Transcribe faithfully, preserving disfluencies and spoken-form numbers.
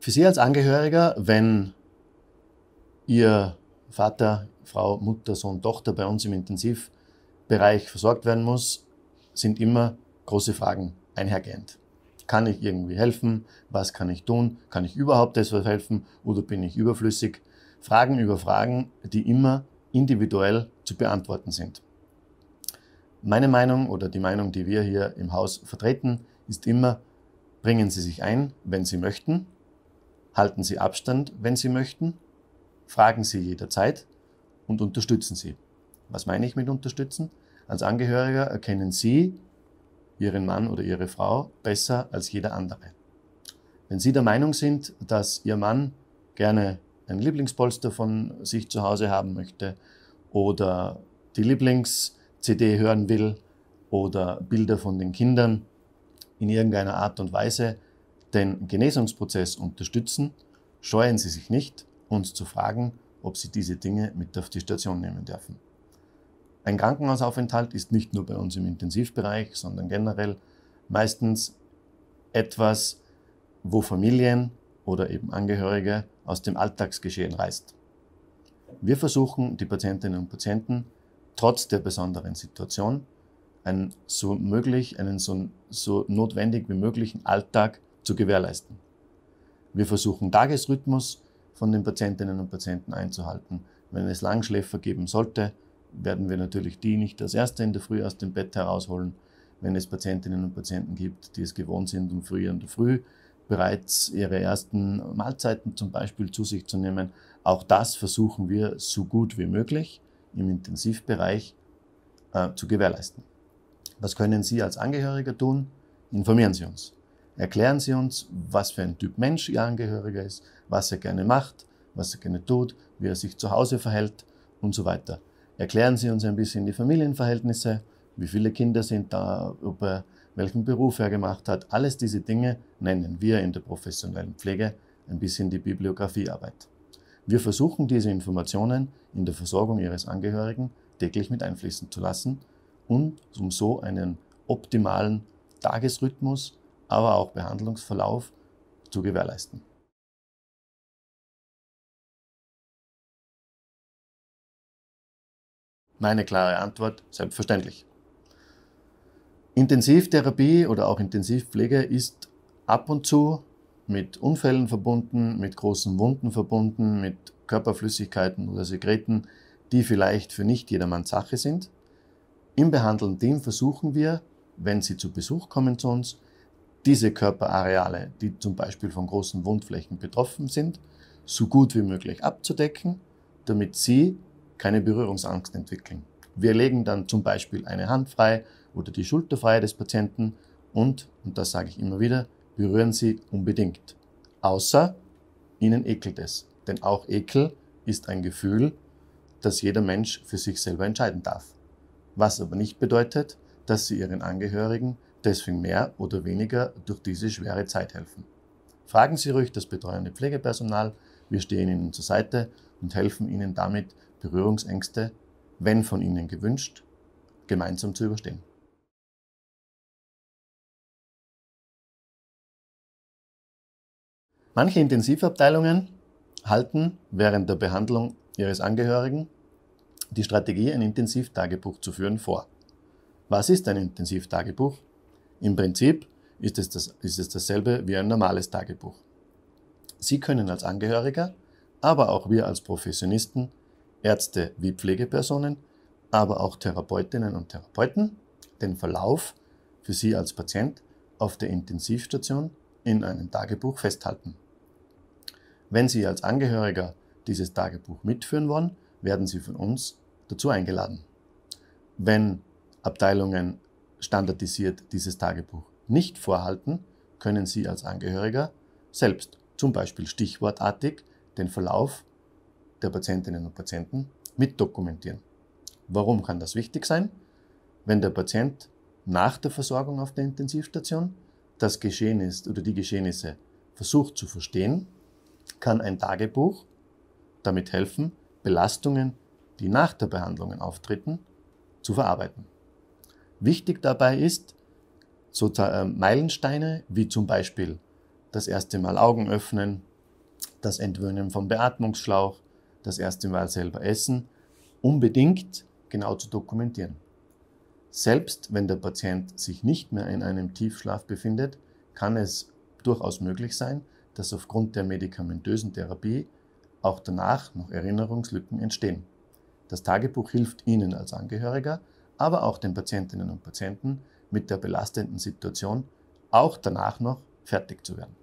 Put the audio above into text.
Für Sie als Angehöriger, wenn Ihr Vater, Frau, Mutter, Sohn, Tochter bei uns im Intensivbereich versorgt werden muss, sind immer große Fragen einhergehend. Kann ich irgendwie helfen? Was kann ich tun? Kann ich überhaupt etwas helfen oder bin ich überflüssig? Fragen über Fragen, die immer individuell zu beantworten sind. Meine Meinung oder die Meinung, die wir hier im Haus vertreten, ist immer: Bringen Sie sich ein, wenn Sie möchten, halten Sie Abstand, wenn Sie möchten, fragen Sie jederzeit und unterstützen Sie. Was meine ich mit unterstützen? Als Angehöriger erkennen Sie Ihren Mann oder Ihre Frau besser als jeder andere. Wenn Sie der Meinung sind, dass Ihr Mann gerne ein Lieblingspolster von sich zu Hause haben möchte oder die Lieblings-C D hören will oder Bilder von den Kindern in irgendeiner Art und Weise den Genesungsprozess unterstützen, scheuen Sie sich nicht, uns zu fragen, ob Sie diese Dinge mit auf die Station nehmen dürfen. Ein Krankenhausaufenthalt ist nicht nur bei uns im Intensivbereich, sondern generell meistens etwas, wo Familien oder eben Angehörige aus dem Alltagsgeschehen reißt. Wir versuchen, die Patientinnen und Patienten trotz der besonderen Situation einen so möglich, einen so, so notwendig wie möglichen Alltag zu gewährleisten. Wir versuchen, Tagesrhythmus von den Patientinnen und Patienten einzuhalten. Wenn es Langschläfer geben sollte, werden wir natürlich die nicht als Erste in der Früh aus dem Bett herausholen. Wenn es Patientinnen und Patienten gibt, die es gewohnt sind, um früh in der Früh bereits ihre ersten Mahlzeiten zum Beispiel zu sich zu nehmen, auch das versuchen wir so gut wie möglich im Intensivbereich äh, zu gewährleisten. Was können Sie als Angehöriger tun? Informieren Sie uns. Erklären Sie uns, was für ein Typ Mensch Ihr Angehöriger ist, was er gerne macht, was er gerne tut, wie er sich zu Hause verhält und so weiter. Erklären Sie uns ein bisschen die Familienverhältnisse, wie viele Kinder sind da, ob er, welchen Beruf er gemacht hat. Alles diese Dinge nennen wir in der professionellen Pflege ein bisschen die Bibliografiearbeit. Wir versuchen, diese Informationen in der Versorgung Ihres Angehörigen täglich mit einfließen zu lassen und um so einen optimalen Tagesrhythmus, aber auch Behandlungsverlauf zu gewährleisten. Meine klare Antwort: Selbstverständlich. Intensivtherapie oder auch Intensivpflege ist ab und zu mit Unfällen verbunden, mit großen Wunden verbunden, mit Körperflüssigkeiten oder Sekreten, die vielleicht für nicht jedermanns Sache sind. Im behandelnden Team versuchen wir, wenn Sie zu Besuch kommen zu uns, diese Körperareale, die zum Beispiel von großen Wundflächen betroffen sind, so gut wie möglich abzudecken, damit Sie keine Berührungsangst entwickeln. Wir legen dann zum Beispiel eine Hand frei oder die Schulter frei des Patienten und, und das sage ich immer wieder, berühren Sie unbedingt. Außer Ihnen ekelt es. Denn auch Ekel ist ein Gefühl, das jeder Mensch für sich selber entscheiden darf. Was aber nicht bedeutet, dass Sie Ihren Angehörigen deswegen mehr oder weniger durch diese schwere Zeit helfen. Fragen Sie ruhig das betreuende Pflegepersonal, wir stehen Ihnen zur Seite und helfen Ihnen damit, Berührungsängste, wenn von Ihnen gewünscht, gemeinsam zu überstehen. Manche Intensivabteilungen halten während der Behandlung ihres Angehörigen die Strategie, ein Intensivtagebuch zu führen, vor. Was ist ein Intensivtagebuch? Im Prinzip ist es, das, ist es dasselbe wie ein normales Tagebuch. Sie können als Angehöriger, aber auch wir als Professionisten, Ärzte wie Pflegepersonen, aber auch Therapeutinnen und Therapeuten, den Verlauf für Sie als Patient auf der Intensivstation in einem Tagebuch festhalten. Wenn Sie als Angehöriger dieses Tagebuch mitführen wollen, werden Sie von uns dazu eingeladen. Wenn Abteilungen standardisiert dieses Tagebuch nicht vorhalten, können Sie als Angehöriger selbst, zum Beispiel stichwortartig, den Verlauf der Patientinnen und Patienten mitdokumentieren. Warum kann das wichtig sein? Wenn der Patient nach der Versorgung auf der Intensivstation das Geschehen ist oder die Geschehnisse versucht zu verstehen, kann ein Tagebuch damit helfen, Belastungen, die nach der Behandlung auftreten, zu verarbeiten. Wichtig dabei ist, so Meilensteine wie zum Beispiel das erste Mal Augen öffnen, das Entwöhnen vom Beatmungsschlauch, das erste Mal selber essen, unbedingt genau zu dokumentieren. Selbst wenn der Patient sich nicht mehr in einem Tiefschlaf befindet, kann es durchaus möglich sein, dass aufgrund der medikamentösen Therapie auch danach noch Erinnerungslücken entstehen. Das Tagebuch hilft Ihnen als Angehöriger, aber auch den Patientinnen und Patienten mit der belastenden Situation auch danach noch fertig zu werden.